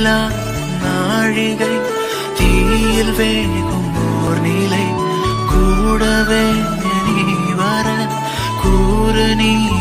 நிலா நாழிகை தீயில் வேகும் ஓர் நிலை கூடவே நீ வர கூறு நீ